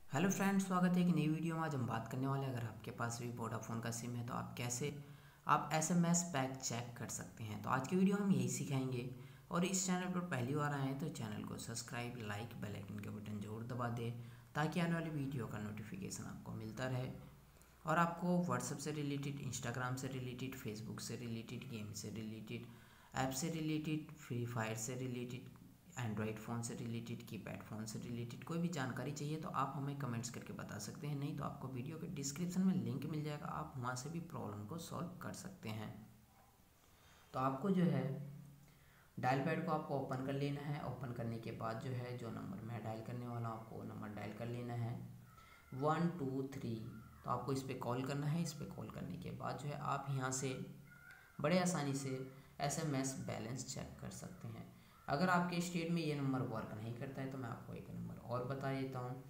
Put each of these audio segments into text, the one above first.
Hello friends, स्वागत है एक नई वीडियो में। आज हम बात करने वाले हैं, अगर आपके पास भी वोडाफोन का सिम है तो आप कैसे एसएमएस पैक चेक कर सकते हैं। तो आज की वीडियो हम यही सिखाएंगे। और इस चैनल पर पहली बार आए हैं तो चैनल को सब्सक्राइब, लाइक, बेल आइकन के बटन जरूर दबा दें ताकि आने वाली वीडियो का नोटिफिकेशन आपको मिलता रहे। और आपको व्हाट्सएप से रिलेटेड, इंस्टाग्राम से रिलेटेड, फेसबुक से रिलेटेड, गेम से रिलेटेड, ऐप से रिलेटेड, फ्री फायर से रिलेटेड, एंड्रॉयड फ़ोन से रिलेटेड, कीपैड फ़ोन से रिलेटेड कोई भी जानकारी चाहिए तो आप हमें कमेंट्स करके बता सकते हैं। नहीं तो आपको वीडियो के डिस्क्रिप्शन में लिंक मिल जाएगा, आप वहाँ से भी प्रॉब्लम को सॉल्व कर सकते हैं। तो आपको जो है डायल पैड को आपको ओपन कर लेना है। ओपन करने के बाद जो है जो नंबर मैं डायल करने वाला हूँ आपको वो नंबर डायल कर लेना है 123। तो आपको इस पर कॉल करना है। इस पर कॉल करने के बाद जो है आप यहाँ से बड़े आसानी से एसएमएस बैलेंस चेक कर सकते हैं। अगर आपके स्टेट में ये नंबर वर्क नहीं करता है तो मैं आपको एक नंबर और बता देता हूँ,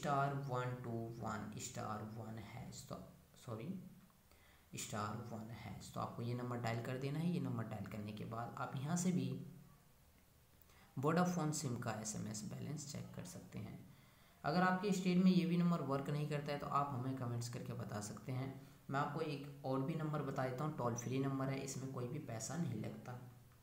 *121*1#, तो सॉरी *1#। तो आपको ये नंबर डायल कर देना है। ये नंबर डायल करने के बाद आप यहाँ से भी वोडाफोन सिम का एसएमएस बैलेंस चेक कर सकते हैं। अगर आपके स्टेट में ये भी नंबर वर्क नहीं करता है तो आप हमें कमेंट्स करके बता सकते हैं। मैं आपको एक और भी नंबर बता देता हूँ, टोल फ्री नंबर है, इसमें कोई भी पैसा नहीं लगता।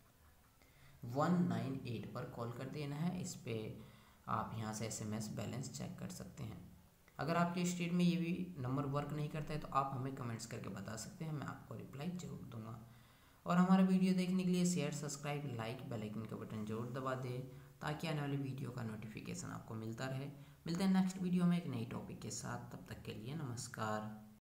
198 पर कॉल कर देना है। इस पर आप यहाँ से एसएमएस बैलेंस चेक कर सकते हैं। अगर आपके स्टेट में ये भी नंबर वर्क नहीं करता है तो आप हमें कमेंट्स करके बता सकते हैं, मैं आपको रिप्लाई ज़रूर दूंगा। और हमारा वीडियो देखने के लिए share, subscribe, like, bell icon का बटन जरूर दबा दें ताकि आने वाली वीडियो का नोटिफिकेशन आपको मिलता रहे। मिलते हैं नेक्स्ट वीडियो में एक नई टॉपिक के साथ, तब तक के लिए नमस्कार।